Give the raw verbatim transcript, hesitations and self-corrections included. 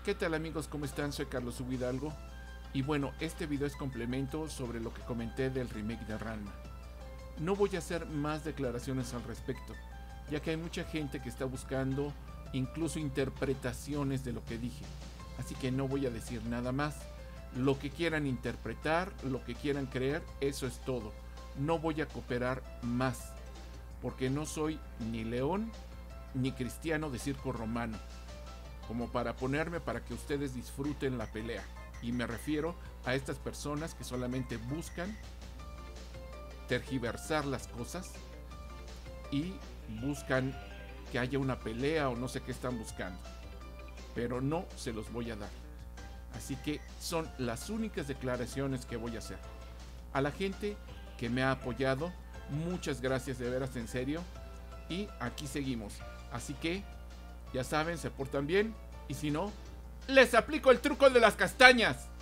¿Qué tal amigos? ¿Cómo están? Soy Carlos Hidalgo. Y bueno, este video es complemento sobre lo que comenté del remake de Ranma. No voy a hacer más declaraciones al respecto, ya que hay mucha gente que está buscando incluso interpretaciones de lo que dije. Así que no voy a decir nada más. Lo que quieran interpretar, lo que quieran creer, eso es todo. No voy a cooperar más, porque no soy ni león ni cristiano de circo romano, como para ponerme para que ustedes disfruten la pelea. Y me refiero a estas personas que solamente buscan tergiversar las cosas y buscan que haya una pelea o no sé qué están buscando, pero no se los voy a dar. Así que son las únicas declaraciones que voy a hacer. A la gente que me ha apoyado, muchas gracias de veras, en serio. Y aquí seguimos. Así que ya saben, se portan bien. Y si no, les aplico el truco de las castañas.